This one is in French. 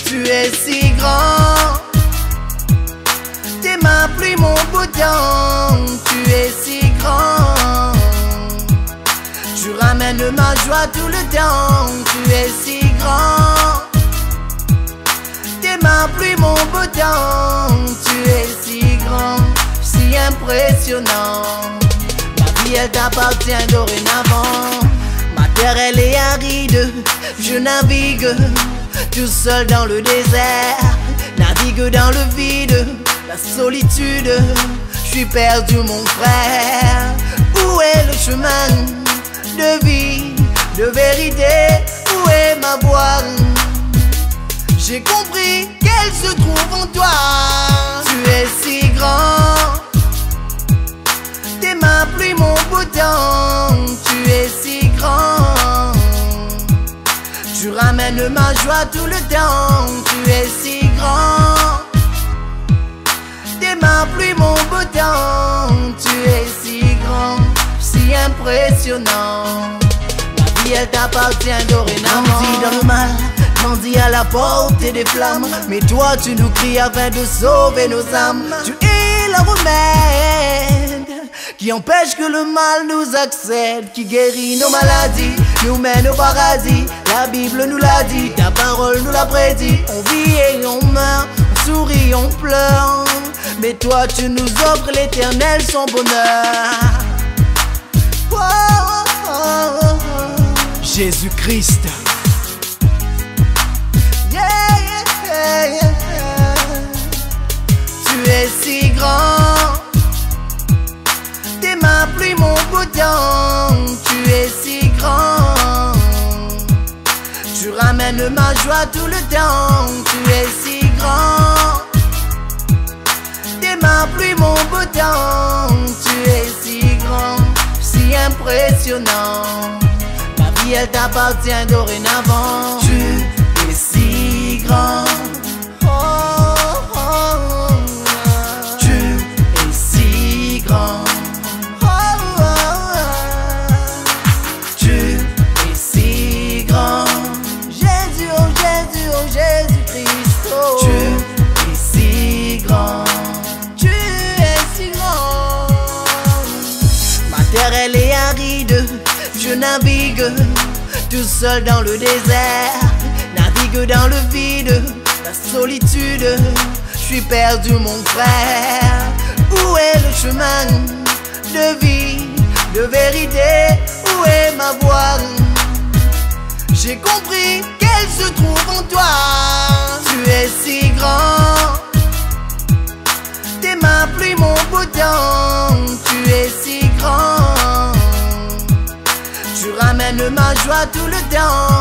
Tu es si grand, t'es ma pluie, mon beau temps. Tu es si grand, tu ramènes ma joie tout le temps. Tu es si grand, t'es ma pluie, mon beau temps. Tu es si grand, si impressionnant. Ma vie elle t'appartient dorénavant. Ma terre elle est aride, je navigue tout seul dans le désert. Navigue dans le vide, la solitude. Je suis perdu mon frère. Où est le chemin de vie, de vérité? Où est ma voix? J'ai compris qu'elle se trouve en toi. Tu es si grand, t'es ma pluie, mon beau temps. Tu es si grand, tu ramènes ma joie tout le temps. Tu es si grand, t'es ma pluie, mon beau temps. Tu es si grand, si impressionnant. Ma vie elle t'appartient dorénavant. Grandis dans le mal, grandis à la portée des flammes. Mais toi tu nous cries afin de sauver nos âmes. Tu es le remède qui empêche que le mal nous accède, qui guérit nos maladies, nous mène au paradis. La Bible nous l'a dit, ta parole nous l'a prédit. On vit et on meurt, on sourit, on pleure, mais toi tu nous offres l'éternel, son bonheur. Oh, oh, oh, oh. Jésus-Christ. Yeah, yeah, yeah, yeah. Tu es si grand, t'es ma pluie, mon beau temps. Tu es si grand, tu ramènes ma joie tout le temps. Tu es si grand, t'es ma pluie, mon beau temps. Tu es si grand, si impressionnant. Ma vie elle t'appartient dorénavant. Tu es si grand. Tu es si grand. Tu es si grand. Jésus, oh Jésus, oh Jésus-Christ. Oh. Tu es si grand. Tu es si grand. Ma terre elle est aride, je navigue tout seul dans le désert. Navigue dans le vide, la solitude. Je suis perdu mon frère. Où est le chemin de vie, de vérité? Où est ma voix? J'ai compris qu'elle se trouve en toi. Tu es si grand, t'es ma pluie, mon beau temps. Tu es si grand, tu ramènes ma joie tout le temps.